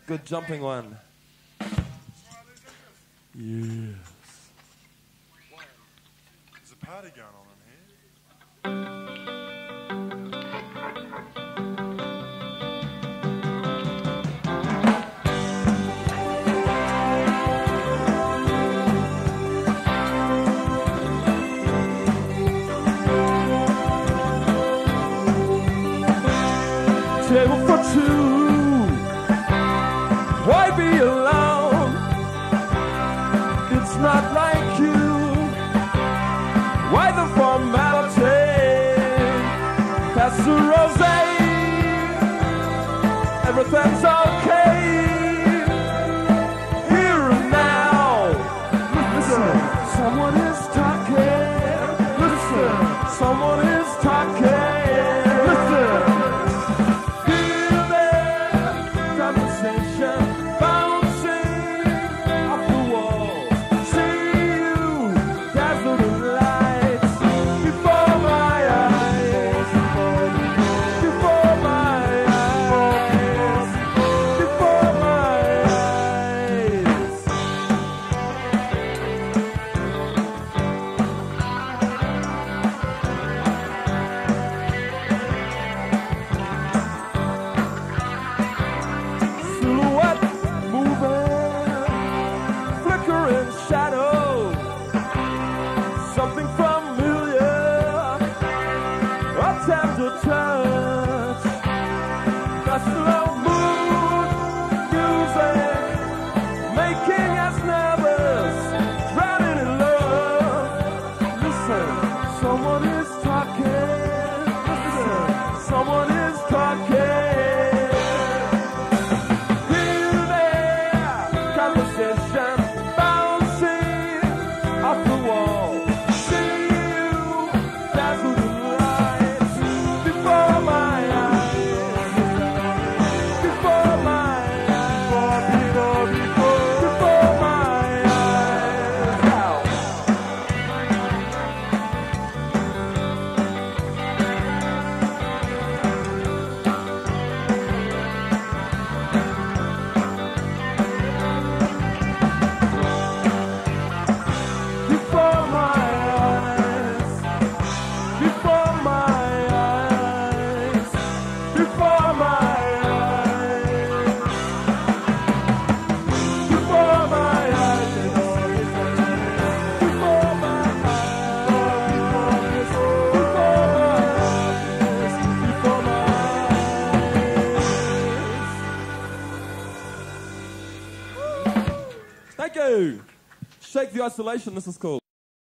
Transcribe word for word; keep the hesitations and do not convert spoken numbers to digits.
Good jumping one. Yes. There's a party going on in here. Table for two. Why be alone? It's not like you. Why the formality? Pass the rosé. Everything's okay. Here and now. Listen, someone is talking. Listen, someone is talking. Listen. Feel their conversation bouncing off the wall. See you dazzled in lights before my eyes. Before my eyes. Before my eyes. Silhouette moving, flickering shadow, something familiar, a tender touch, the slow mood music, making us nervous, drowning in love. Listen, someone is talking. Listen, someone is talking. Hear their conversation bouncing off the wall. See you dazzled in lights before my eyes. Before my eyes. Before, before, before my eyes. Ow. Before my eyes, before my eyes, before my eyes, before my eyes, before my eyes, before my eyes. Thank you. Shake the isolation, this is cool.